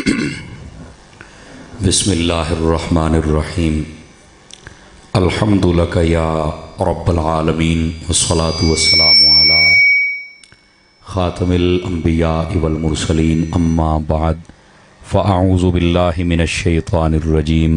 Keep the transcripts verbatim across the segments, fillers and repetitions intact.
बिस्मिल्लाहिर्रहमानिर्रहीम। अल्हम्दुलिल्लाह या रब्बल आलमीन वस्सलातु वस्सलामु अला खातमिल अंबिया वल मुरसलीन अम्मा बाद फ़अऊज़ु बिल्लाहि मिनश शैतानिर रजीम।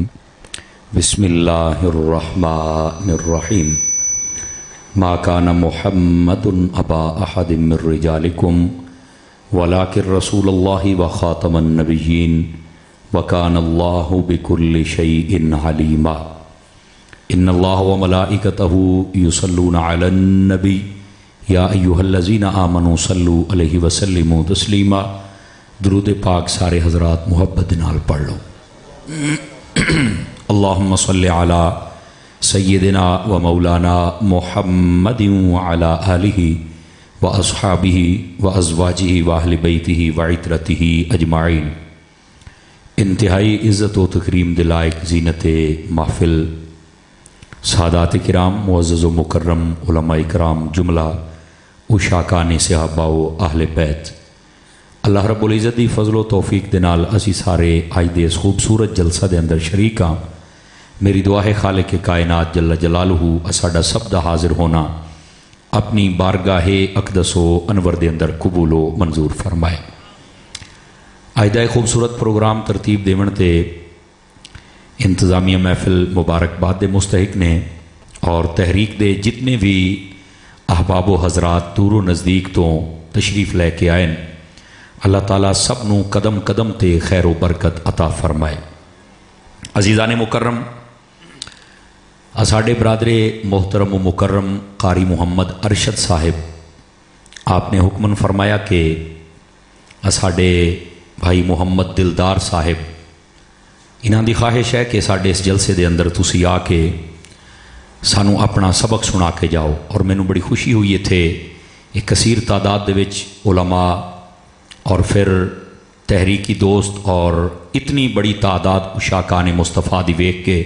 बिस्मिल्लाहिर्रहमानिर्रहीम। मा काना मुहम्मदुन अबा अहदिम मिर रिजालिकुम वलाकिन रसूलुल्लाहि व खातमन नबिय्यीन व कानल्लाहु बिकुल्लि शैइन अलीमा। इन्नल्लाह व मलाइकतहु युसल्लूना अलन नबी या अय्युहल्लज़ीना आमनू सल्लू अलैहि वसल्लिमू तस्लीमा। दुरूद पाक सारे हज़रात मुहब्बत नाल पढ़ लो। अल्लाहुम्मा सल्लि अला सय्यिदिना व मौलाना मुहम्मदिन व अला आलिहि व अस्हाबिहि व अज़वाजिहि व अहलि बैतिहि व इतरतिहि अजमाइन। इंतहाई इज़्ज़त व तकरीम दिलायक ज़ीनत महफ़िल सादात किराम मुअज़्ज़ज़ व मुकर्रम उलमा इकराम जुमला उशाकान सहाबा व अहले बैत, अल्लाह रब्बुल इज़्ज़त दी फज़ल व तौफीक दे नाल असी सारे अज दे इस खूबसूरत जलसा दे अंदर शरीक हाँ। मेरी दुआ है खालिक कायनात जल्ल जलालुहु साडा सब दा हाज़िर होना अपनी बारगाहे अक़दसो अनवर दे अंदर कबूलो मंजूर फरमाए। अज दा खूबसूरत प्रोग्राम तरतीब देवन ते इंतज़ामिया महफिल मुबारकबाद दे मुस्तहिक ने और तहरीक दे जितने भी अहबाब व हज़रात दूरों नज़दीक तो तशरीफ़ लैके आए, अल्लाह ताला सब नूं कदम कदम ते खैर व बरकत अता फरमाए। अज़ीज़ान मुकर्रम, साडे बरादरे मोहतरम व मुकर्रम कारी मुहम्मद अरशद साहिब, आपने हुक्मन फरमाया कि साडे भाई मुहम्मद दिलदार साहिब, इन्हां दी ख्वाहिश है कि साडे इस जलसे दे अंदर तुसी आके सानू अपना सबक सुना के जाओ। और मैनू बड़ी खुशी हुई इत्थे एक कसीर तादाद दे विच उलमा और फिर तहरीकी दोस्त और इतनी बड़ी तादाद उशाकान मुस्तफ़ा दी वेख के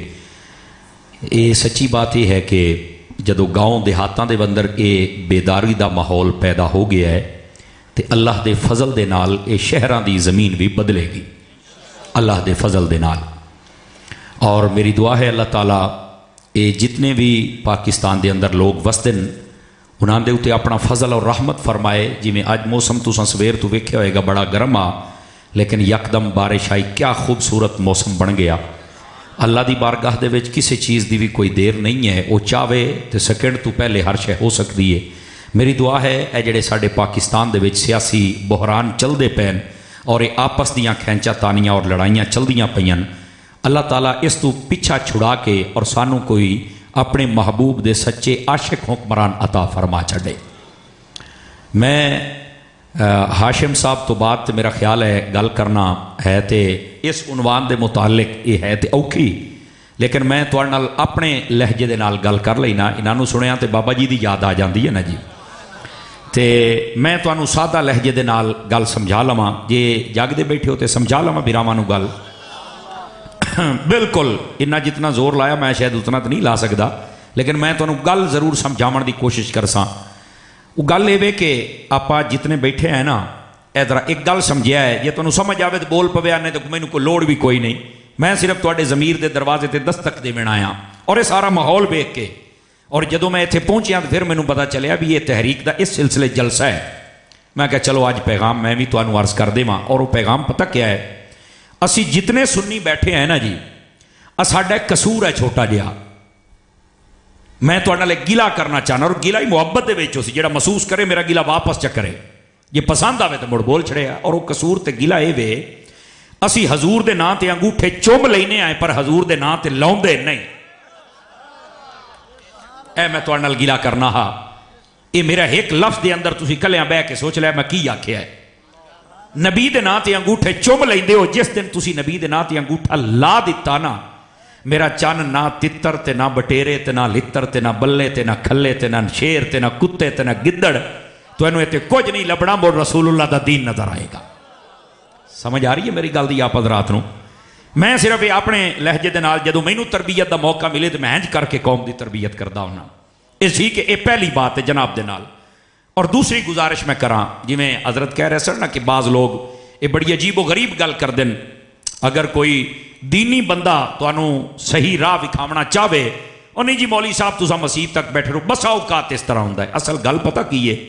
ये सच्ची बात यह है कि जदों गाँव देहातां दे अंदर ये बेदारी दा माहौल पैदा हो गया है तो अल्लाह दे फजल दे नाल ये शहरां दी ज़मीन भी बदलेगी अल्लाह दे फजल दे नाल। और मेरी दुआ है अल्लाह ताला ये जितने भी पाकिस्तान दे अंदर लोग वसदन उन्हां दे उत्ते अपना फजल और रहमत फरमाए। जिमें अज मौसम तुसां सवेर तो वेख्या होएगा बड़ा गर्म आ, लेकिन यकदम बारिश आई, क्या खूबसूरत मौसम बन गया। अल्लाह दी बारगाह दे विच किसी चीज़ की भी कोई देर नहीं है, वो चाहे तो सेकंड तो पहले हर शय हो सकती है। मेरी दुआ है ये जिहड़े साडे पाकिस्तान दे विच सियासी बहरान चलते पैन और ये आपस दियां खैंचा तानियां और लड़ाइयां चलदियां पईयां, अल्लाह ताला इस तू पिछा छुड़ा के और सानू कोई अपने महबूब दे सच्चे आशिक हुक्मरान अता फरमा छड़े। मैं हाशिम साहब तो बाद तो मेरा ख्याल है गल करना है तो इस उनवान के मुतालिक ये है तो औखी, लेकिन मैं तुहाडे नाल अपने लहजे दे नाल गल कर लेना। इन्हों सुनिया तो बाबा जी की याद आ जाती है ना जी, तो मैं तुहानू सादा लहजे दे नाल गल समझा लवां। जे जागदे बैठे हो तो समझा लवां बिरावां नू गल बिल्कुल इन्ना जितना जोर लाया मैं शायद उतना तो नहीं ला सकता, लेकिन मैं तुहानू गल जरूर समझावन की कोशिश करसा। वो गल ये कि आप जितने बैठे हैं ना, इधर एक गल समझिया है, जे तुहानू समझ आवे तो बोल पवे, नहीं तो मैनू कोई लोड़ भी कोई नहीं। मैं सिर्फ तुहाडे ज़मीर के दरवाजे ते दस्तक देवन आया और ये सारा माहौल वेख के, और जदों मैं इत्थे पहुंचिया तो फिर मैनू पता चलिया भी ये तहरीक का इस सिलसिले जलसा है। मैं क्या चलो अज पैगाम मैं भी तुहानू अर्ज कर देवां। और वो पैगाम पता क्या है, असी जितने सुन्नी बैठे हैं ना जी, साडा कसूर है छोटा जिहा। मैं तुहाडे नाल गिला करना चाहना, और गिला ही मुहब्बत दे विच हो सी, जिहड़ा महसूस करे मेरा गिला वापस चक्करे, जे पसंद आवे तो मुड़ बोल छड़े। और वो कसूर ते गिला ये वे, असी हजूर दे नां ते अंगूठे चुम लेने आए पर हजूर दे नां ते लाउंदे नहीं। ए मैं तुहाडे नाल गिला करना हा, ये मेरा एक लफ्ज दे अंदर तुसीं कलियां बह के सोच लिया मैं की आख्या है। नबी दे नां ते अंगूठे चुम लैंदे हो, जिस दिन तुसीं नबी दे नां ते अंगूठा ला दिता ना, मेरा चन ना तितर ते ना बटेरे ते ना लितर ते ना बल्ले ते ना खल्ले ते ना शेर ते ना कुत्ते ते ना गिद्दड़, तो इन्हों इतने कुछ नहीं लभना, मुड़ रसूलुल्लाह दा दीन नजर आएगा। समझ आ रही है मेरी गल दी आप हज़रात नूं? मैं सिर्फ ये अपने लहजे दे नाल जदों मैनूं तरबीयत का मौका मिले तो मैं इंज करके कौम की तरबीयत करदा हुन्ना। ये सी कि ये पहली बात है जनाब दे नाल। और दूसरी गुजारिश मैं करा, जिमें हजरत कह रहे सन ना कि बाज़ लोग یہ بڑی عجیب و غریب گل کر دیں. اگر کوئی دینی بندہ تانوں صحیح راہ وکھاونا چاہے اور نہیں جی مولوی صاحب تسا مسیح تک بیٹھے رہو، بسا اوقات اس طرح ہوتا ہے. اصل گل پتہ کی ہے،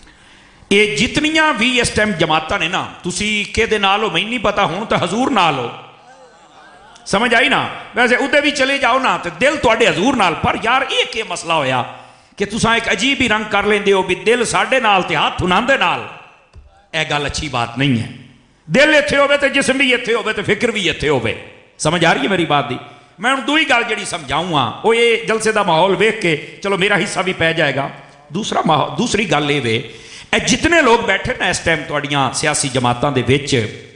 یہ جتنیاں بھی اس ٹائم جماعتاں نے نا، تسی کہ دے نال ہو میں نہیں پتا، ہوں تو حضور نال ہو، سمجھ آئی نا. ویسے ادھر بھی چلے جاؤ نا تو دل تواڈے حضور نال. پر یار یہ کہ مسئلہ ہویا کہ تسا ایک عجیب ہی رنگ کر لیندے ہو بھی دل ساڈے نال تے ہاتھ انہاں نال. اے گل اچھی بات نہیں ہے. دل اتھے ہوئے تو جسم بھی اتھے ہوئے تو فکر بھی اتھے ہوئے. سمجھ آ رہی ہے میری بات دی؟ میں ہوں دوئی گل جڑی سمجھاؤں ہاں وہ یہ جلسے دا ماحول ویکھ کے چلو میرا حصہ بھی پہ جائے گا. دوسرا ماحول دوسری گل یہ وے، اے جتنے لوگ بیٹھے نا اس ٹائم تواڈیاں سیاسی جماعتاں دے وچ،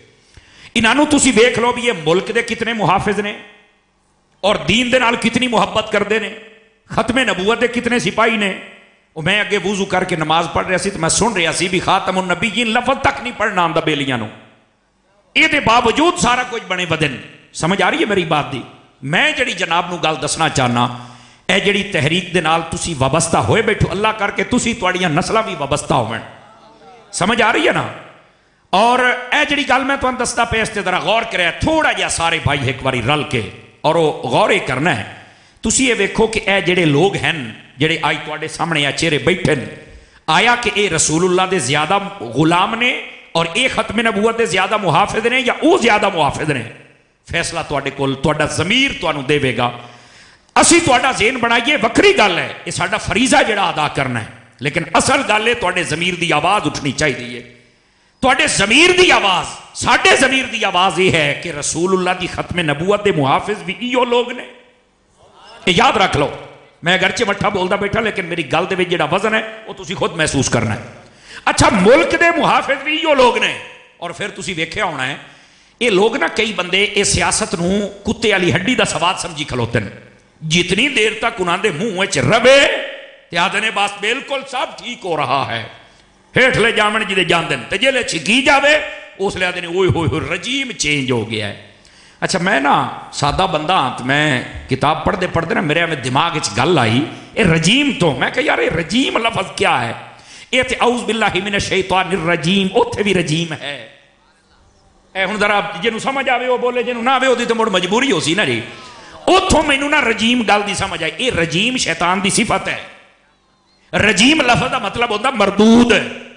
انہاں تسی ویکھ لو بھی یہ ملک دے کتنے محافظ نے اور دین دے نال کتنی محبت کردے نے، ختم نبوت دے کتنے سپاہی نے. میں اگے وضو کر کے نماز پڑھ رہا سی تو میں سن رہا سی بھی خاتم النبیین لفظ تک نہیں پڑھنا آندا بیلیاں نو. یہ دے باوجود سارا کچھ بنے بدن. سمجھ آ رہی ہے میری بات دی؟ میں جڑی جناب نو گل دسنا چاہنا، اے جڑی تحریک دے نال تسی وابستہ ہوئے بیٹھو، اللہ کر کے تسی تواڈیاں نسلاں بھی وابستہ ہوون. سمجھ آ رہی ہے نا؟ اور اے جڑی گل میں تانوں دستا پیا اس تے ذرا غور کرے تھوڑا جہا سارے بھائی ایک باری رل کے، اور وہ غور یہ کرنا ہے. تسی یہ ویکھو کہ اے جڑے لوگ ہیں جڑے آج تواڈے سامنے اے چہرے بیٹھے، آیا کہ اے رسول اللہ دے زیادہ غلام نے اور اے ختم نبوت دے زیادہ محافظ نے یا او زیادہ محافظ نے؟ فیصلہ تواڈے کول تواڈا ضمیر تانوں دے گا. اسی تواڈا ذہن بنائیے وکری گل ہے، یہ ساڈا فریضہ جڑا ادا کرنا ہے، لیکن اصل گل ہے تواڈے ضمیر دی آواز اٹھنی چاہیے. تواڈے ضمیر دی آواز، ساڈے ضمیر دی آواز یہ ہے کہ رسول اللہ دی ختم نبوت دے محافظ بھی ایو لوگ نے. یہ یاد رکھ لو. میں اگرچہ مٹھا بولدا بیٹھا لیکن میری گل دے وچ جڑا وزن ہے وہ تسی خود محسوس کرنا ہے. اچھا ملک دے محافظ بھی ایو لوگ نے. اور پھر تسی ویکھیا ہونا ہے یہ لوگ نا کئی بندے یہ سیاست نو کتے والی ہڈی دا سواد سمجھی کھلوتے ہیں. جتنی دیر تک انہاں دے منہ وچ رہے تے آدھے نے بس بالکل سب ٹھیک ہو رہا ہے، ہیٹھ لے جاون جی دے جاندے تے جے چھکی جاوے اس لے آدھے نے اوئے ہوئے ہوئے رجیم چینج ہو گیا ہے. اچھا میں نا سادہ بندہ ہاں تو میں کتاب پڑھ دے پڑھ دے نا میرے میں دماغ وچ گل آئی اے رجیم تو. میں کہ یار اے رجیم لفظ کیا ہے؟ اے تے اعوذ باللہ من الشیطان الرجیم، اوتھے بھی رجیم ہے. اے ہن ذرا جنوں سمجھ آوے وہ بولے، جنوں نہ آوے وہ دی تے مڑ مجبوری ہو سی نا جی. اتھوں مینوں نا رجیم گل دی سمجھ آئی. اے رجیم شیطان دی صفت ہے. رجیم لفظ دا مطلب ہوتا مردود.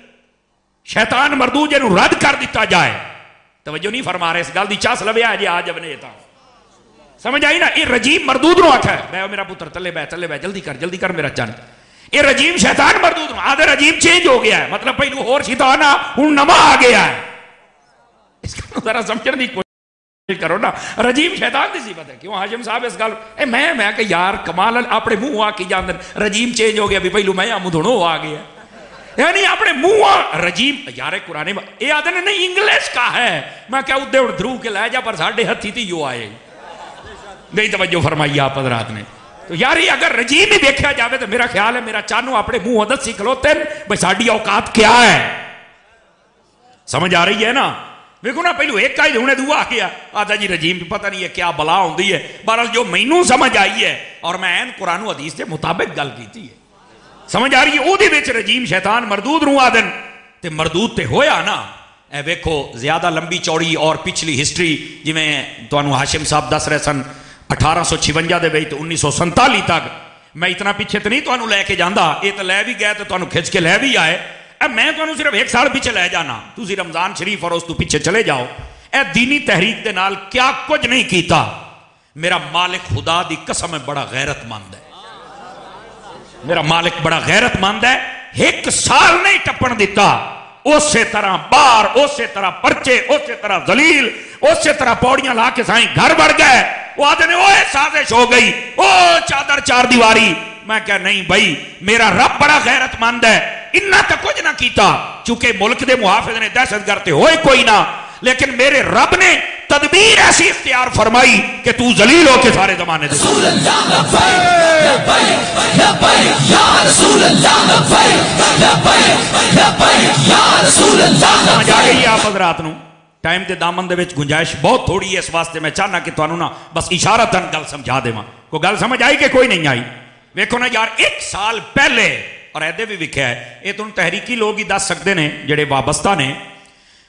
شیطان مردود جنوں رد کر دیتا جائے. توجہ نہیں فرما رہے اس گل دی چاس لویا جی آج ابنے تا سمجھ آئی نا. اے رجیم مردود نو آکھا ہے میں میرا پتر تلے بے تلے بے جلدی کر جلدی کر میرا چن. اے رجیم شیطان مردود نو آدھے رجیم چینج ہو گیا ہے، مطلب پہلو اور شیطان ہن نما آ گیا ہے. اس کا ذرا سمجھنے دی کوشش کرو نا. رجیم شیطان دی صفت ہے. کیوں ہاشم صاحب اس گل اے میں میں کہ یار کمال اپنے منہ آ کے جاندن رجیم چینج ہو گیا بھی پہلو میں آمد ہوں آ گیا یعنی اپنے منہ رجیم. یار قرآن یہ آدھے نے نہیں انگلش کا ہے. میں کیا ادھے اڑ دھرو کے لے جا پر ساڑھے ہتھی تھی یوں آئے نہیں توجہ فرمائی آپ حضرات نے. تو یار یہ اگر رجیم ہی دیکھا جاوے تو میرا خیال ہے میرا چانو اپنے منہ عدد سی کھلوتے ہیں بھئی ساڑھی اوقات کیا ہے. سمجھ آ رہی ہے نا؟ دیکھو نا پہلو ایک کا ہی ہونے دعا کیا آدھا جی رجیم پتہ نہیں ہے کیا بلا ہوندی ہے. بہرحال جو مینوں سمجھ آئی ہے اور میں این قرآن و حدیث کے مطابق گل کیتی ہے. سمجھ آ رہی ہے؟ او دے وچ رجیم شیطان مردود نو آدن تے مردود تے ہویا نا. اے ویکھو زیادہ لمبی چوڑی اور پچھلی ہسٹری جی میں تانوں ہاشم صاحب دس رہے سن اٹھارہ سو چھونجا دے وچ تے انیس سو سنتالی تک. میں اتنا پیچھے تے نہیں تانوں لے کے جاندا، اے تے لے بھی گئے تے تانوں کھچ کے لے بھی آئے. اے میں تانوں صرف ایک سال پیچھے لے جانا، تسی رمضان شریف اور اس تو پیچھے چلے جاؤ. اے دینی تحریک دے نال کیا کچھ نہیں کیتا. میرا مالک خدا دی قسم ہے بڑا غیرت مند ہے. میرا مالک بڑا غیرت مند ہے. ایک سال نہیں ٹپن دیتا. اسی طرح بار، اسی طرح پرچے، اسی طرح ذلیل، اسی طرح پوڑیاں لا کے سائیں گھر بڑھ گئے. وہ آدھے نے اوہ سازش ہو گئی، اوہ چادر چار دیواری. میں کہا نہیں بھائی میرا رب بڑا غیرت مند ہے. انہا تک کچھ نہ کیتا چونکہ ملک دے محافظ نے دہشت گرد ہوئے کوئی نہ، لیکن میرے رب نے تدبیر ایسی اختیار فرمائی کہ تو ذلیل ہو کے سارے زمانے دے. رسول اللہ لبیک لبیک لبیک یا رسول اللہ لبیک لبیک لبیک یا رسول اللہ. سمجھ آ گئی آپ حضرات نو؟ ٹائم دے دامن دے وچ گنجائش بہت تھوڑی ہے، اس واسطے میں چاہنا کہ تانوں نا بس اشارتاً گل سمجھا دے. ماں کو گل سمجھ آئی کہ کوئی نہیں آئی؟ ویکھو نا یار ایک سال پہلے اور ایدے بھی وکھیا ہے یہ تم تحریکی لوگ ہی دس سکتے ہیں جڑے وابستہ نے.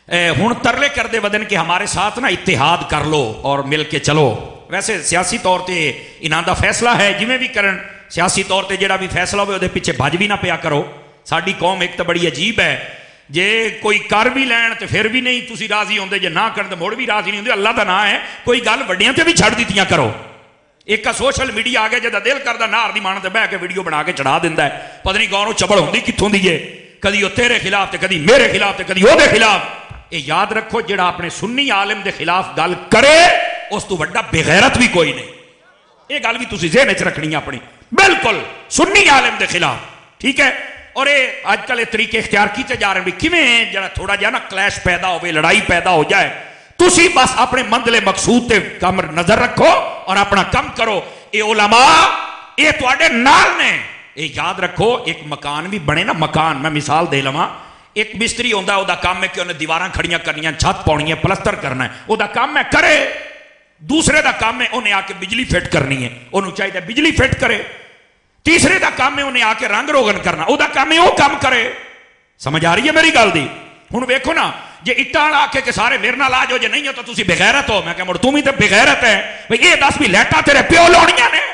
ہوں ترلے کرتے ودن کہ ہمارے ساتھ نا اتحاد کر لو اور مل کے چلو. ویسے سیاسی طور پہ انہاں دا فیصلہ ہے جویں بھی کرن, سیاسی طور پہ جڑا بھی فیصلہ ہوئے وہ پیچھے بھج بھی نہ پیا کرو. ساری قوم ایک تو بڑی عجیب ہے, جے کوئی کر بھی لین تو پھر بھی نہیں تسی راضی ہوندے, جے نہ کرن تو مڑ بھی راضی نہیں ہوندے. اللہ دا نام ہے, کوئی گل وڈیاں تے بھی چھڑ دیتیاں کرو. ایک کا سوشل میڈیا آ گیا جدا دل کردا نار دی مان تے بہ کے ویڈیو بنا کے چڑھا دیندا ہے, پتہ نہیں کون چبل ہوندی کتھوں دی ہے, کدی وہ تیرے خلاف تے کدی میرے خلاف تے کدی او دے خلاف. اے یاد رکھو جڑا اپنے سنی عالم دے خلاف گل کرے اس تو وڈا بے غیرت بھی کوئی نہیں. یہ گل بھی تسی ذہن وچ رکھنی ہے اپنی, بالکل سنی عالم دے خلاف, ٹھیک ہے. اور یہ اج کل یہ طریقے اختیار کیتے جا رہے ہیں بھی کیویں جڑا تھوڑا جہا نا کلیش پیدا ہوئے, لڑائی پیدا ہو جائے, تسی بس اپنے منزل مقصود تے کم نظر رکھو اور اپنا کم کرو. اے علماء اے تواڈے نال نے. اے یاد رکھو ایک مکان بھی بنے نا, مکان میں مثال دے لواں, ایک مستری ہوندا ہے, او دا کام ہے کہ انہیں دیواراں کھڑیاں کرنیاں, چھت پاؤنی ہے, پلستر کرنا ہے, او دا کام ہے کرے. دوسرے دا کام ہے انہیں آ کے بجلی فٹ کرنی ہے, انہوں چاہیے بجلی فٹ کرے. تیسرے دا کام ہے انہیں آ کے رنگ روغن کرنا, او دا کام ہے وہ کام کرے. سمجھ آ رہی ہے میری گل دی؟ ہن ویکھو نا, جے اٹاں والا آکھے کہ سارے میرے نال آ جاؤ, جے نہیں ہو تو تسی بے غیرت ہو. میں کہ مڑ تم ہی تے بے غیرت ہے بھئی. یہ دس بھی لیٹاں تیرے پیو لاؤنیاں نے,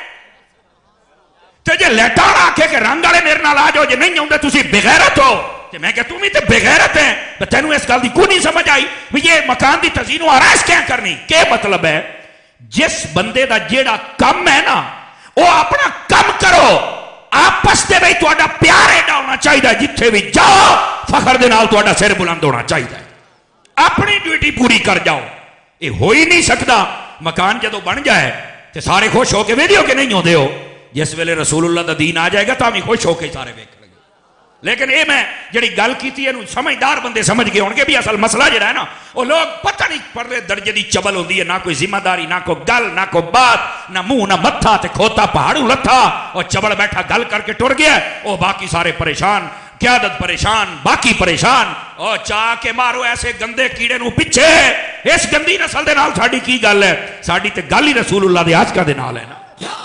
تے جے لیٹاں والا آکھے کہ رنگ والے میرے نال آ جاؤ, جے نہیں ہوندے تسی بے غیرت ہو. تے میں کہ تم ہی تے بے غیرت ہے. تے تینوں اس گل دی کوئی نہیں سمجھ آئی بھئی یہ مکان دی تزئین و آرائش کیا کرنی. کہ مطلب ہے جس بندے دا جیڑا کم ہے نا وہ اپنا کم کرو, آپس دے بھئی تہاڈا پیار ایڈا ہونا چاہیے, جتھے بھی جاؤ فخر دے نال تہاڈا سر بلند ہونا چاہیے, اپنی ڈیوٹی پوری کر جاؤ. یہ ہو ہی نہیں سکتا. مکان جدو بن جائے تو سارے خوش ہو کے ویڈیو کے نہیں ہوندے ہو, جس ویلے رسول اللہ دا دین آ جائے گا تو ہم خوش ہو کے سارے ویکھ لیں گے. لیکن یہ میں جڑی گل کیتی ہے سمجھدار بندے سمجھ گئے ہون گے بھی اصل مسئلہ جڑا ہے نا, وہ لوگ پتہ نہیں پرلے درجے دی چبل ہوندی ہے, نہ کوئی ذمہ داری, نہ کوئی گل, نہ کوئی بات, نہ منہ نہ متھا, تے کھوتا پہاڑوں لتھا اور چبل بیٹھا گل کر کے ٹر گیا. وہ باقی سارے پریشان, قیادت پریشان, باقی پریشان. اور چاہ کے مارو ایسے گندے کیڑے نو پیچھے. اس گندی نسل دے نال ساڈی کی گل ہے؟ ساڈی تے گل ہی رسول اللہ دے آج کا دے نال ہے نا.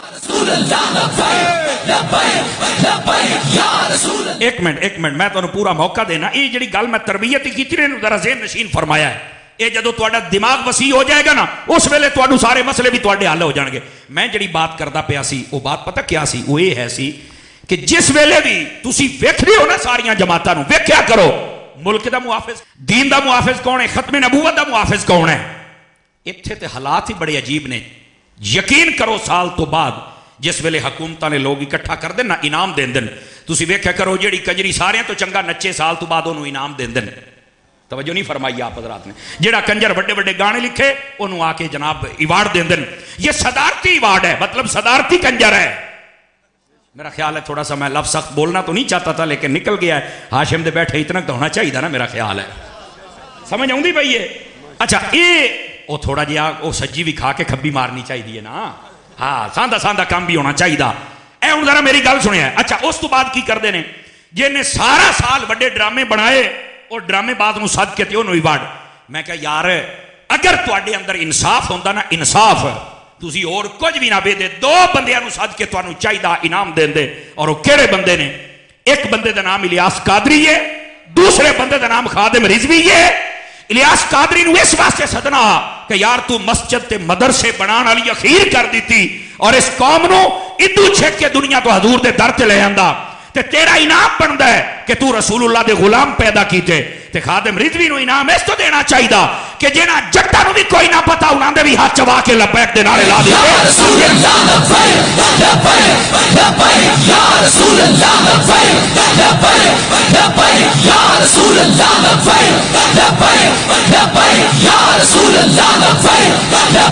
ایک منٹ ایک منٹ میں تمہیں پورا موقع دینا. یہ جڑی گل میں تربیت کی تھی نے ذرا ذہن نشین فرمایا ہے. یہ جدو تہاڈا دماغ وسیع ہو جائے گا نا, اس ویلے تہاڈو سارے مسئلے بھی تہاڈے حل ہو جان گے. میں جڑی بات کردا پیا سی وہ بات پتہ کیا سی؟ وہ یہ ہے سی کہ جس ویلے بھی تسی ویکھ رہے ہو نا ساریاں جماعتاں نو, ویکھیا کرو ملک دا محافظ, دین دا محافظ کون ہے, ختم نبوت دا محافظ کون ہے. اتھے تے حالات ہی بڑے عجیب نے. یقین کرو سال تو بعد جس ویلے حکومتاں نے لوگ اکٹھا کر دین نا, انعام دین دن, تسی ویکھیا کرو جیڑی کجری سارے تو چنگا نچے سال تو بعد انہوں انعام دین دن. توجہ نہیں فرمائی آپ حضرات نے؟ جیڑا کنجر بڑے بڑے گانے لکھے انہوں آ کے جناب ایوارڈ دین دن. یہ صدارتی ایوارڈ ہے, مطلب صدارتی کنجر ہے. میرا خیال ہے تھوڑا سا میں لفظ سخت بولنا تو نہیں چاہتا تھا لیکن نکل گیا ہے. ہاشم دے بیٹھے اتنا تو ہونا چاہیے نا, میرا خیال ہے. سمجھ آؤں دی بھائی یہ؟ اچھا یہ وہ تھوڑا جہا وہ سجی بھی کھا کے کھبی مارنی چاہیے نا. ہاں ساندہ ساندہ کام بھی ہونا چاہیے. اے ہوں ذرا میری گل سنیا. اچھا اس تو بعد کی کرتے ہیں جن نے سارا سال بڑے ڈرامے بنائے اور ڈرامے بعد نو سد کے تے انہوں ایوارڈ. میں کہا یار اگر تواڈے اندر انصاف ہوندا نا, انصاف, تسی اور کچھ بھی نہ بے دے, دو بندیاں نو سد کے تانوں چاہیے انعام دین دے. اور وہ کہڑے بندے نے؟ ایک بندے دا نام الیاس قادری ہے, دوسرے بندے دا نام خادم رضوی ہے. الیاس قادری نو اس واسطے سدنا کہ یار تو مسجد تے مدرسے بنان والی اخیر کر دیتی اور اس قوم نو ادو چھک کے دنیا تو حضور دے در تے لے آندا, تے تیرا انعام بندا ہے کہ تو رسول اللہ دے غلام پیدا کیتے. تے خادم رضوی نو انعام اس تو دینا چاہیے کہ جنہاں جٹاں نو بھی کوئی نہ پتا انہاں دے بھی ہاتھ چوا کے لبیک دے نعرے لا دیتے. یا رسول اللہ لبیک لبیک لبیک یا رسول اللہ لبیک لبیک لبیک یا رسول اللہ لبیک لبیک لبیک یا رسول اللہ لبیک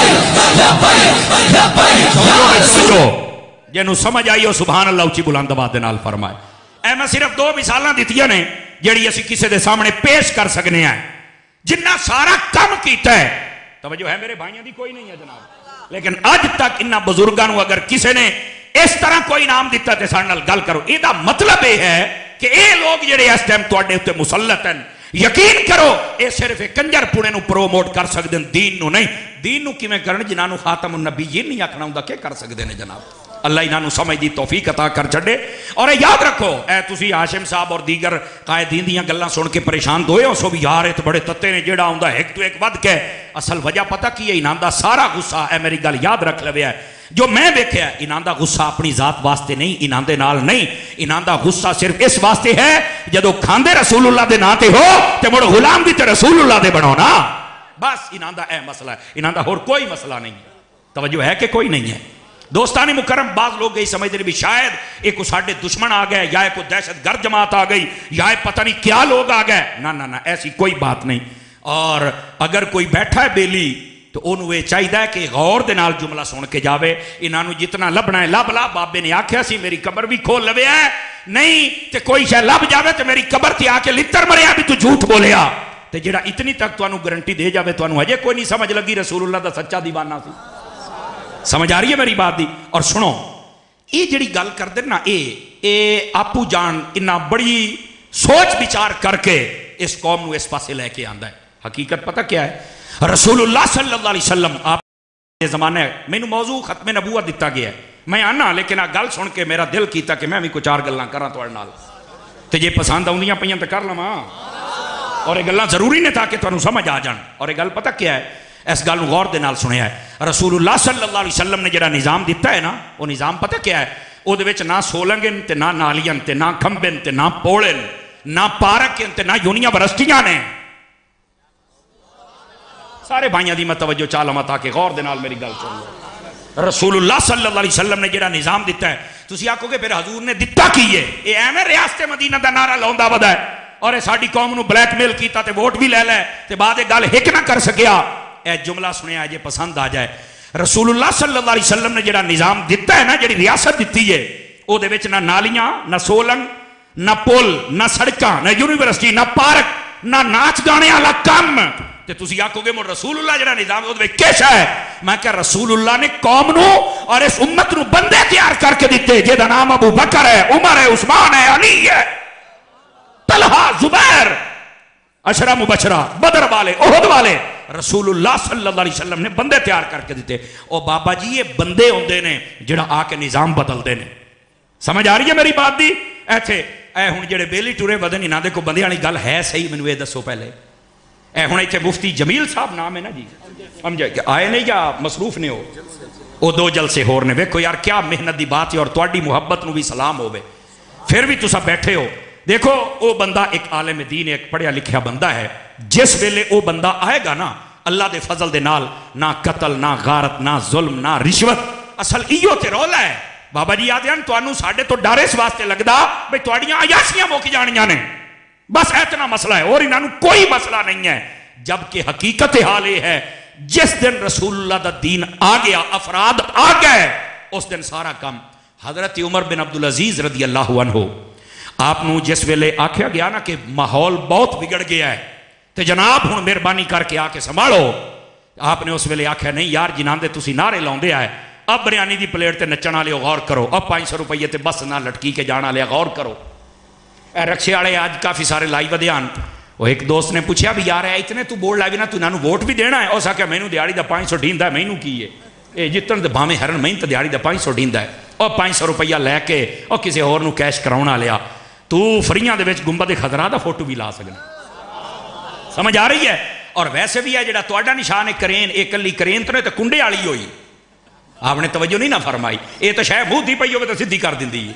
لبیک لبیک یا رسول. جنہوں سمجھ آئی ہو سبحان اللہ اچھی بلند آواز دے نال فرمائے. اے میں صرف دو مثالاں دتیاں نے جڑی اسی کسی دے سامنے پیش کر سکنے ہیں. جنہ سارا کم کیتا ہے, توجہ ہے میرے بھائیاں دی کوئی نہیں ہے جناب, لیکن اج تک انہاں بزرگاں نو اگر کسی نے اس طرح کوئی نام دیتا تے سارے نال گل کرو. یہ دا مطلب یہ ہے کہ اے لوگ جڑے اس ٹائم تواڈے اوتے مسلط ہیں, یقین کرو اے صرف کنجر پوڑے نو پروموٹ کر سکدے ہیں, دین نو نہیں. دین نو کیویں کرن جنہاں نو خاتم النبیین نہیں آکھنا ہوندا کہ کر سکدے نے جناب. اللہ انہوں سمجھ دی توفیق عطا کر چھڑے. اور یاد رکھو اے تسی ہاشم صاحب اور دیگر قائدین دیاں گلاں سن کے پریشان دوئے ہو سو بھی یار ات بڑے تتے نے جیڑا ہوندا ایک تو ایک ود کے. اصل وجہ پتہ کی ہے انہاں دا سارا غصہ اے میری گل یاد رکھ لویا ہے جو میں دیکھیا ہے انہاں دا غصہ اپنی ذات واسطے نہیں انہاں دے نال نہیں. انہاں دا غصہ صرف اس واسطے ہے جدو کھاندے رسول اللہ دے ناں تے ہو تے مڑ غلام بھی تے رسول اللہ دے بنو نا. بس انہاں دا اے مسئلہ ہے. انہاں دا اور کوئی مسئلہ نہیں ہے. توجہ ہے کہ کوئی نہیں ہے. دوستانی مکرم بعض لوگ گئی سمجھتے ہیں بھی شاید ایک ساڑھے دشمن آ گئے یا ایک دہشت گرد جماعت آ گئی یا ایک پتہ نہیں کیا لوگ آ گئے. نہ نہ نہ ایسی کوئی بات نہیں. اور اگر کوئی بیٹھا ہے بیلی تو انہوں یہ چاہیے کہ غور دے نال جملہ سن کے جاوے. انہوں جتنا لبنا ہے لب لا. بابے نے آکھیا سی میری قبر بھی کھول لوے ہے نہیں تے کوئی شاید لب جاوے تے میری قبر تے آ کے لتر مریا بھی تو جھوٹ بولیا تے جڑا اتنی تک تو انہوں گارنٹی دے جاوے تو انہوں ہجے کوئی نہیں سمجھ لگی رسول اللہ دا سچا دیوانہ سی. سمجھ آ رہی ہے میری بات دی. اور سنو یہ جڑی گل کر دے نا اے اے آپو جان انہا بڑی سوچ بچار کر کے اس قوم نو اس پاسے لے کے آندہ ہے. حقیقت پتہ کیا ہے رسول اللہ صلی اللہ علیہ وسلم آپ کے زمانے میں نے موضوع ختم نبوت دیتا گیا ہے. میں آنا لیکن آ گل سن کے میرا دل کیتا کہ میں بھی کچھ چار گلاں کراں توڑ نال تے جے پسند آوندیاں پیاں تے کر لواں. اور یہ گلاں ضروری نے تاکہ تانوں سمجھ آ جان. اور یہ گل پتہ کیا ہے اس گل غور دے نال سنیا ہے. رسول اللہ صلی اللہ علیہ وسلم نے جڑا نظام دیتا ہے نا وہ نظام پتہ کیا ہے او دے وچ نہ سولنگن تے نہ نالیاں تے نہ کھمبن تے نہ پوڑن نہ پارکن تے نہ یونیورسٹیاں نے. سارے بھائیاں دی میں توجہ چالما تاکہ غور دے نال میری گل سن لو. رسول اللہ صلی اللہ علیہ وسلم نے جڑا نظام دیتا ہے تسی آکھو گے پھر حضور نے دیتا کی ہے اے ایویں ریاست مدینہ دا نعرہ لاوندا ودا ہے اور اے ساڈی قوم نو بلیک میل کیتا تے ووٹ بھی لے لے تے بعد اے گل ہک نہ کر سکیا. اے جملہ سنیا جے پسند آ جائے رسول اللہ صلی اللہ علیہ وسلم نے جڑا نظام دیتا ہے نا جڑی ریاست دیتی ہے او دے وچ نہ نالیاں نہ سولنگ نہ پل نہ سڑکاں نہ یونیورسٹی نہ پارک نہ ناچ گانے والا کام. تے تسی آکھو گے مر رسول اللہ جڑا نظام او دے وچ کیسا ہے. میں کہ رسول اللہ نے قوم نو اور اس امت نو بندے تیار کر کے دیتے جے دا نام ابو بکر ہے عمر ہے عثمان ہے علی ہے طلحہ زبیر عشرہ مبشرہ بدر والے احد والے رسول اللہ صلی اللہ علیہ وسلم نے بندے تیار کر کے دیتے. او بابا جی یہ بندے ہوندے نے جڑا آ کے نظام بدل دے نے. سمجھ آ رہی ہے میری بات دی. ایتھے اے ہن جڑے بیلی ٹورے بدن انہاں دے کو بندے والی گل ہے صحیح مینوں اے دسو پہلے. اے ہن ایتھے مفتی جمیل صاحب نام ہے نا جی سمجھے کہ آئے نہیں یا مصروف نے ہو او دو جلسے ہور نے. ویکھو یار کیا محنت دی بات ہے اور تواڈی محبت نو بھی سلام ہوے پھر بھی تسا بیٹھے ہو. دیکھو او بندہ ایک عالم دین ایک پڑھیا لکھیا بندہ ہے. جس ویلے او بندہ آئے گا نا اللہ دے فضل دے نال نہ قتل نہ غارت نہ ظلم نہ رشوت اصل ایو تے رولا ہے. بابا جی آدھے ہیں توانوں ساڑھے تو ڈارے اس واسطے لگدا بھئی تواڈیاں عیاشیاں موک جانیاں نے بس اتنا مسئلہ ہے اور انہوں کوئی مسئلہ نہیں ہے. جبکہ حقیقت حال یہ ہے جس دن رسول اللہ دا دین آ گیا افراد آ گئے اس دن سارا کام. حضرت عمر بن عبدالعزیز رضی اللہ عنہ آپ نو جس ویلے آکھیا گیا نا کہ ماحول بہت بگڑ گیا ہے تے جناب ہن مہربانی کر کے آ کے سنبھالو. آپ نے اس ویلے آکھیا نہیں یار جنہاں دے تسی نعرے لاؤندے آئے اب بریانی دی پلیٹ تے نچن والے غور کرو اب پانچ سو روپیے تے بس نہ لٹکی کے جان والے غور کرو. اے رکشے والے آج کافی سارے لائی ودیان. وہ ایک دوست نے پوچھا بھی یار ہے اتنے تو بورڈ لائی نا تو انہوں ووٹ بھی دینا ہے. اس آکھیا مینوں دیہڑی دا پانچ سو ڈیندا ہے مینوں کی ہے اے جتن تے بھاویں ہرن مینوں تے دیہڑی دا پانچ سو ڈیندا ہے اور پانچ سو روپیہ لے کے اور کسی ہور نو کیش کراونا لیا تو فریاں دے وچ گنبد خضرا دا فوٹو بھی لا سکنا. سمجھ آ رہی ہے. اور ویسے بھی ہے جڑا تہاڈا نشان ہے کرین ایک کلی کرین تے تے کنڈے والی ہوئی آپ نے توجہ نہیں نہ فرمائی. اے تے شاید منہ دی پئی ہوے تے سیدھی کر دیندی ہے.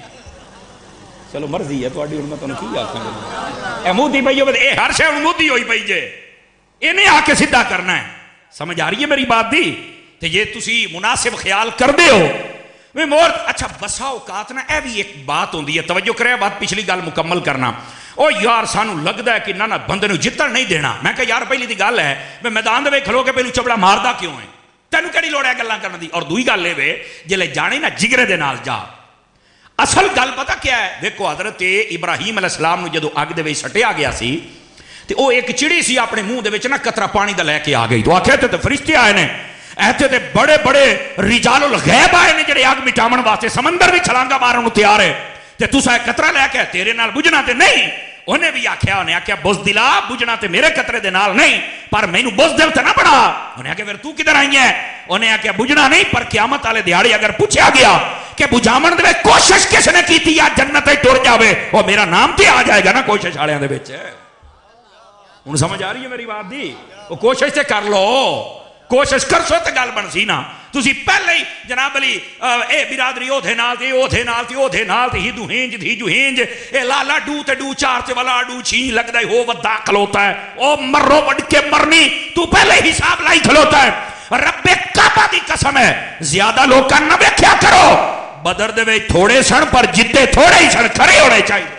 چلو مرضی ہے تہاڈی ہن میں تانوں کی آکھاں گا اے منہ دی پئی ہوے اے ہر شے منہ دی ہوئی پئی جے اے نہیں آ کے سیدھا کرنا ہے. سمجھ آ رہی ہے میری بات دی. تے یہ تسی مناسب خیال کر دے ہو میں مور اچھا بسا اوقات نا اے بھی ایک بات ہوندی ہے توجہ کرے بات پچھلی گل مکمل کرنا. او یار سانو لگدا ہے کہ نہ نہ بندے نو جتن نہیں دینا. میں کہ یار پہلی دی گل ہے میں میدان دے وچ کھلو کے پہلو چبڑا ماردا کیوں ہے تینوں کیڑی لوڑ ہے گلاں کرن دی. اور دوئی گل اے وے جلے جانے نا جگرے دے نال جا. اصل گل پتہ کیا ہے دیکھو حضرت ابراہیم علیہ السلام نو جدو اگ دے وچ سٹیا گیا سی تے او ایک چڑی سی اپنے منہ دے وچ نا قطرہ پانی دا لے کے آ گئی. تو آکھے تے فرشتے آئے نے ایتھے تے بڑے بڑے رجال الغیب آئے نے جڑے اگ مٹاون واسطے سمندر بھی چھلانگا مارن نوں تیار ہے تے تساں قطرہ لے کے تیرے نال بجھنا تے نہیں. انہیں بھی آخیا انہیں آخیا بزدلا بجنا تے میرے قطرے دے نال نہیں پر مینوں بزدل تے نہ بنا. انہیں آخیا پھر تو کدھر آئی ہے؟ انہیں آخیا بجنا نہیں پر قیامت والے دیہاڑے اگر پوچھا گیا کہ بجاون دے وچ کوشش کس نے کیتی یا جنت وچ ٹر جاوے وہ میرا نام تے آ جائے گا نا کوشش والےاں دے وچ. ہن سمجھ آ رہی ہے میری بات دی؟ وہ کوشش تے کر لو, کوشش کر سو تے گل بن سی نا. تسی پہلے ہی جناب علی اے برادری او تھے نال تے او تھے نال تے او تھے نال تے ہی دو ہینج تھی جو ہینج اے لالا ڈو تے ڈو چار تے والا ڈو چھین لگدا ہے ہو ودا کھلوتا ہے او مرو وڈ کے مرنی تو پہلے ہی حساب لائی کھلوتا ہے. رب کعبہ دی قسم ہے زیادہ لوکاں نہ ویکھیا کرو. بدر دے وچ تھوڑے سن پر جتے تھوڑے ہی سن کھڑے ہونے چاہیے.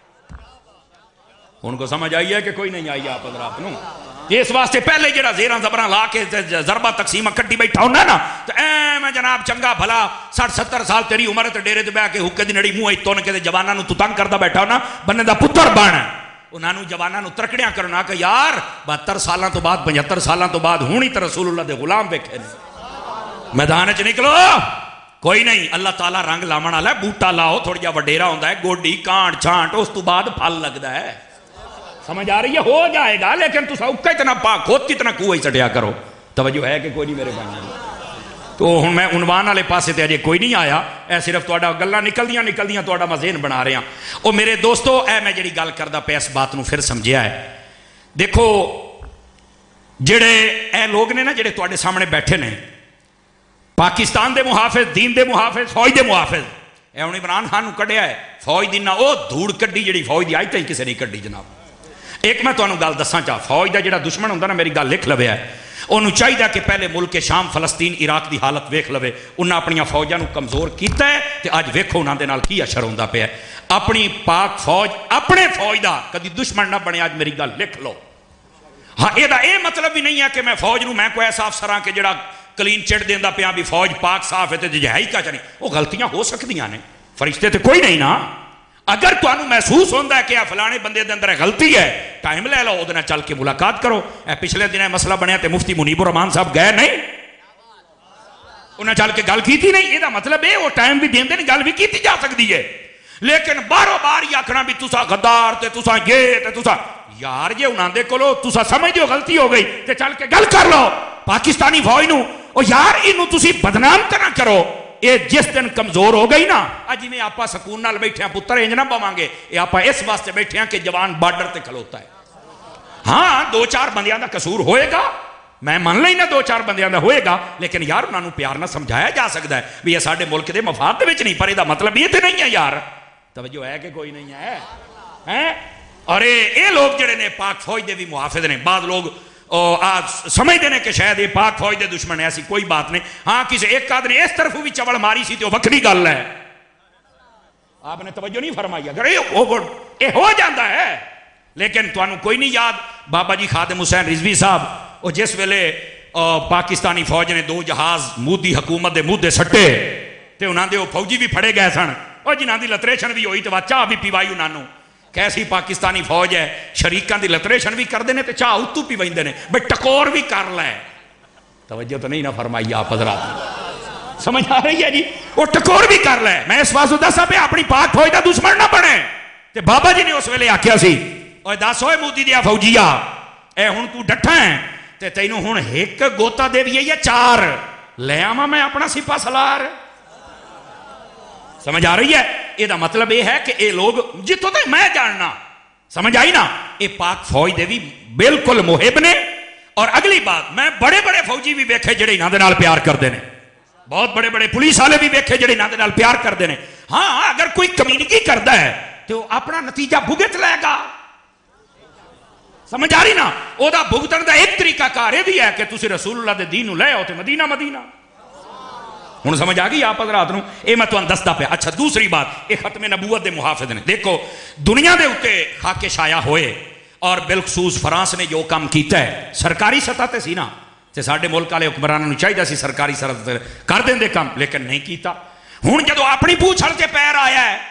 ان کو سمجھ آئی ہے کہ کوئی نہیں آئی آپ حضرات نو؟ اس واسطے پہلے جڑا زیراں زبراں لا کے ضربہ تقسیمہ کٹی بیٹھا ہونا نا تو اے میں جناب چنگا بھلا سٹھ ستر سال تیری عمر تے ڈیرے تے بیٹھ کے حکے دی نڑی منہ تن کے جواناں نو تو تنگ کردا بیٹھا ہونا بندے دا پتر بن. انہاں نو جواناں نو ترکڑیاں کرنا کہ یار بہتر سالاں تو بعد پچہتر سالاں تو بعد ہونی تے رسول اللہ دے غلام ویکھے نے. میدان وچ نکلو کوئی نہیں اللہ تعالیٰ رنگ لاون والا ہے. بوٹا لاؤ تھوڑا جہا وڈیرا ہوندا ہے گوڈی کانٹ چھانٹ اس تو بعد پھل لگدا ہے. سمجھ آ رہی ہے؟ ہو جائے گا لیکن تو اوکا اتنا پاک کھوتی اتنا کوئی سٹیا کرو. توجہ ہے کہ کوئی نہیں میرے بھائی؟ تو ہن میں عنوان والے پاسے تے اجے کوئی نہیں آیا. اے صرف تہاڈا گلاں نکلدیاں نکلدیاں تہاڈا میں ذہن بنا رہا. او میرے دوستو اے میں جڑی گل کردا پیا اس بات نو پھر سمجھیا ہے. دیکھو جڑے اے لوگ نے نا جڑے تہاڈے سامنے بیٹھے نے پاکستان دے محافظ دین دے محافظ فوج دے محافظ اے ہن عمران خان نو کڈیا ہے فوج دی نہ او دھوڑ کڈی جڑی فوج دی اج تک کسے نہیں کڈی جناب. ایک میں تمہیں گل دساں چاہ فوج دا جڑا دشمن ہوندہ نا میری گل لکھ لوے ہے انہوں چاہیے کہ پہلے ملک شام فلسطین عراق دی حالت ویکھ لوے. انہاں اپنی فوجاں نو کمزور کیتا ہے تے اج ویکھو انہاں دے نال کی اشر ہوندا پیا ہے. اپنی پاک فوج اپنے فوج دا کدی دشمن نہ بنے. اج میری گل لکھ لو. ہاں اے دا اے مطلب بھی نہیں ہے کہ میں فوج نو میں کوئی ایسا افسر ہاں کہ جڑا کلین چٹ دیندا پیا بھی فوج پاک صاف ہے تے جہائی کا چنی. وہ غلطیاں ہو سکدیاں نے فرشتے تے کوئی نہیں نا. اگر تمہیں محسوس ہوتا ہے کہ آ فلانے بندے دے اندر غلطی ہے ٹائم لے لو وہ چل کے ملاقات کرو. اے پچھلے دن مسئلہ بنیا تے مفتی منیب الرحمان صاحب گئے نہیں انہیں چل کے گل کیتی نہیں. یہ مطلب ہے وہ ٹائم بھی دیندے نہیں گل بھی کیتی جا سکتی ہے. لیکن بارو بار ہی آخنا بھی تسا غدار تے تسا یہ تے تسا یار جی انہاں دے کولو تسا سمجھ دیو غلطی ہو گئی تے چل کے گل کر لو پاکستانی فوج نو. او یار اینو تسی بدنام تے نہ کرو. یہ جس دن کمزور ہو گئی نا اج میں آپا سکون نال بیٹھے ہیں پتر انج نہ پواں گے. یہ آپا اس واسطے بیٹھے ہیں کہ جوان بارڈر تے کھلوتا ہے. ہاں دو چار بندیاں دا قصور ہوئے گا میں من لینا دو چار بندیاں دا ہوئے گا لیکن یار انہاں نو پیار نہ سمجھایا جا سکتا ہے بھی یہ ساڈے ملک دے مفاد دے وچ نہیں. پر یہ مطلب یہ تے نہیں ہے یار. توجہ ہے کہ کوئی نہیں ہے ہیں. اور اے لوگ جڑے نے پاک فوج دے بھی محافظ نے. بعض لوگ سمجھتے ہیں کہ شاید یہ پاک فوج دے دشمن ہے. ایسی کوئی بات نہیں. ہاں کسی ایک آدمی اس طرف بھی چوڑ ماری سی تو وکری گل ہے. آپ نے توجہ نہیں فرمائی. اگر یہ ہو جاتا ہے لیکن تمہیں کوئی نہیں یاد بابا جی خادم حسین رضوی صاحب وہ جس ویلے پاکستانی فوج نے دو جہاز مودی حکومت دے مودے سٹے تے انہاں دے وہ فوجی بھی پھڑے گئے سن اور جنہاں دی لتریشن بھی ہوئی تو چاہ بھی پیوائی انہاں نو. کیسی پاکستانی فوج ہے شریکاں دی لتریشن بھی کر دینے تے چاہ اتو پی ویندے نے بھئی ٹکور بھی کر لے. توجہ تو نہیں نہ فرمائی آپ حضرات سمجھ آ رہی ہے جی. وہ ٹکور بھی کر لے. میں اس واسطے دسا پہ اپنی پاک فوج دا دشمن نہ بنے. تے بابا جی نے اس ویلے آکھیا سی اوے دس ہوئے مودی دیا فوجیا اے ہن تو ڈٹھا ہے تے تینوں ہن ایک گوتا دے بھی یا چار لے آواں میں اپنا سپا سالار. سمجھ آ رہی ہے. یہ مطلب یہ ہے کہ یہ لوگ جتوں تک میں جاننا سمجھ آئی نا یہ پاک فوج دے بھی بالکل محب نے. اور اگلی بات میں بڑے بڑے فوجی بھی ویکھے جڑے انہاں دے نال پیار کردے نے. بہت بڑے بڑے پولیس والے بھی ویکھے جڑے انہاں دے نال پیار کردے نے. ہاں اگر کوئی کمیونٹی کردا ہے تو اپنا نتیجہ بھگت لے گا. سمجھ آ رہی نا. او دا بھگتن دا ایک طریقہ کار یہ بھی ہے کہ تسی رسول اللہ دے دین نو لے آؤ تے مدینہ مدینہ. ہوں سمجھ آ گئی آپ حضرات نو. یہ میں تمہیں دستا پیا. اچھا دوسری بات یہ ختم نبوت دے محافظ نے. دیکھو دنیا دے اوتے خاکے شائع ہوئے اور بالخصوص فرانس نے جو کام کیتا ہے سرکاری سطح تے سی نا تے ساڈے ملک والے حکمرانوں نوں چاہیے سی سرکاری سطح تے کر دیندے کام لیکن نہیں کیتا. ہوں جدو اپنی پوچھ ہل کے پیر آیا ہے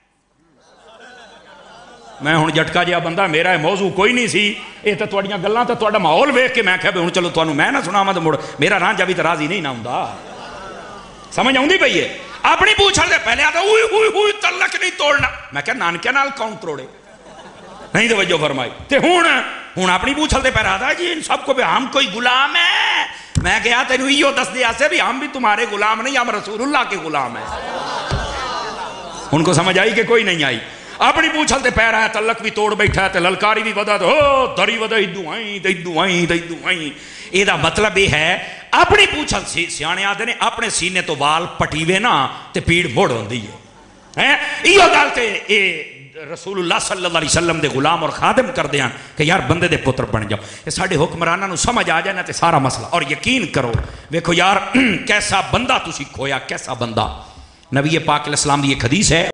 میں ہوں جٹکا جہا بندہ میرا موضوع کوئی نہیں سی. یہ تو تھوڑیاں گلاں تے تہاڈا ماحول ویکھ کے میں کہا ہوں چلو تانوں میں نہ سناواں تے مڑ میرا رانجھا بھی تے راضی نہیں نہ ہوندا. سمجھ آؤں پئی ہے. اپنی پوچھ دے پہلے آتا ہوئی ہوئی ہوئی تلک نہیں توڑنا. میں کہا نانکے نال کون توڑے نہیں توجہ فرمائی تے ہوں ہوں اپنی پوچھل تے پیرا تھا جی ان سب کو بھی ہم کوئی غلام ہے. میں کہا تینوں یہ دس دیا سے بھی ہم بھی تمہارے غلام نہیں، ہم رسول اللہ کے غلام ہیں. ان کو سمجھ آئی کہ کوئی نہیں آئی؟ اپنی پوچھل تے پیر ہے تلک بھی توڑ بیٹھا ہے تے للکاری بھی ودا تو دری ودا ادو آئیں تے ادو آئیں تے ادو آئیں. یہ دا مطلب یہ ہے اپنی پوچھل سی سیانے آدھے نے اپنے سینے تو وال پٹیوے نا تے پیڑ موڑ ہوندی ہے. یہ گل تے اے رسول اللہ صلی اللہ علیہ وسلم دے غلام اور خادم کر دیاں کہ یار بندے دے پتر بن جاؤ. یہ ساڑھے حکمرانہ نو سمجھ آ جائے تے سارا مسئلہ. اور یقین کرو ویکھو یار کیسا بندہ تسی کھویا، کیسا بندہ. نبی پاک علیہ السلام دی ایک حدیث ہے